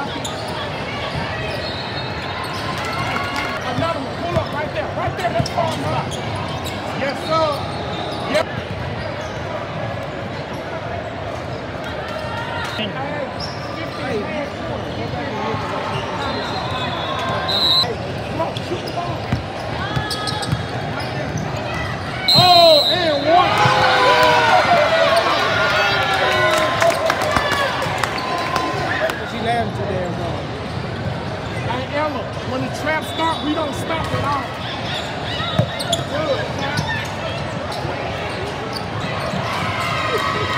Another one. Pull up right there. Right there. That's far stop. Yes, sir. Yep. Oh, and one. She laughing too damn hard. Hey, Ella, when the trap start, we don't stop at all. Good.